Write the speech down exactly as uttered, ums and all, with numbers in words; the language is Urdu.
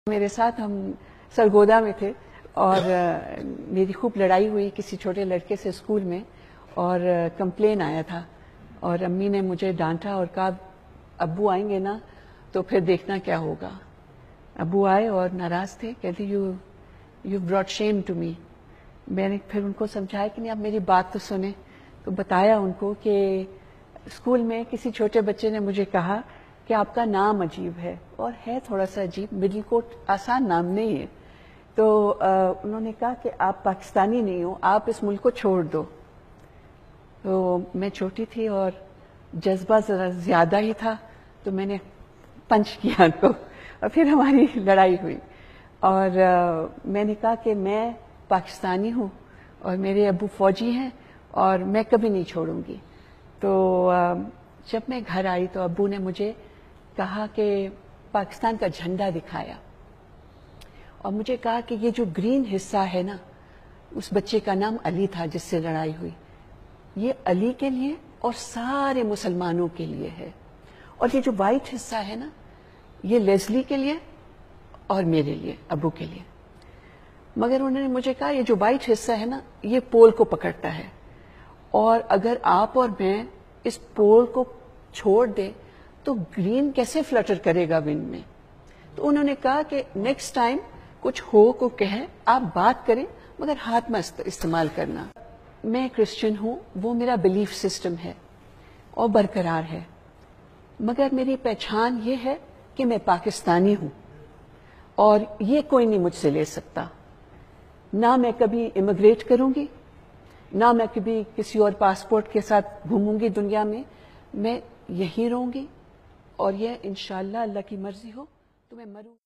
میرے ساتھ ہم سرگودا میں تھے اور میری خوب لڑائی ہوئی کسی چھوٹے لڑکے سے اسکول میں، اور کمپلین آیا تھا اور امی نے مجھے ڈانٹا اور کہا ابو آئیں گے نا تو پھر دیکھنا کیا ہوگا۔ ابو آئے اور ناراض تھے، کہتے you you brought shame to me. میں نے پھر ان کو سمجھایا کہ نہیں آپ میری بات تو سنیں، تو بتایا ان کو کہ اسکول میں کسی چھوٹے بچے نے مجھے کہا کہ آپ کا نام عجیب ہے، اور ہے تھوڑا سا عجیب، مڈل کوٹ آسان نام نہیں ہے، تو انہوں نے کہا کہ آپ پاکستانی نہیں ہو، آپ اس ملک کو چھوڑ دو۔ تو میں چھوٹی تھی اور جذبہ ذرا زیادہ ہی تھا، تو میں نے پنچ کیا ان کو اور پھر ہماری لڑائی ہوئی، اور میں نے کہا کہ میں پاکستانی ہوں اور میرے ابو فوجی ہیں اور میں کبھی نہیں چھوڑوں گی۔ تو جب میں گھر آئی تو ابو نے مجھے کہا کہ پاکستان کا جھنڈا دکھایا اور مجھے کہا کہ یہ جو گرین حصہ ہے نا، اس بچے کا نام علی تھا جس سے لڑائی ہوئی، یہ علی کے لیے اور سارے مسلمانوں کے لیے ہے، اور یہ جو وائٹ حصہ ہے نا، یہ لیزلی کے لیے اور میرے لیے، ابو کے لیے۔ مگر انہوں نے مجھے کہا یہ جو وائٹ حصہ ہے نا، یہ پول کو پکڑتا ہے، اور اگر آپ اور میں اس پول کو چھوڑ دیں تو گرین کیسے فلٹر کرے گا ونڈ میں۔ تو انہوں نے کہا کہ نیکسٹ ٹائم کچھ ہو کو کہے آپ بات کریں مگر ہاتھ مت استعمال کرنا۔ میں کرسچن ہوں، وہ میرا بلیف سسٹم ہے اور برقرار ہے، مگر میری پہچان یہ ہے کہ میں پاکستانی ہوں اور یہ کوئی نہیں مجھ سے لے سکتا۔ نہ میں کبھی امیگریٹ کروں گی، نہ میں کبھی کسی اور پاسپورٹ کے ساتھ گھوموں گی دنیا میں، میں یہیں رہوں گی، اور یہ انشاءاللہ اللہ کی مرضی ہو تو میں مروں۔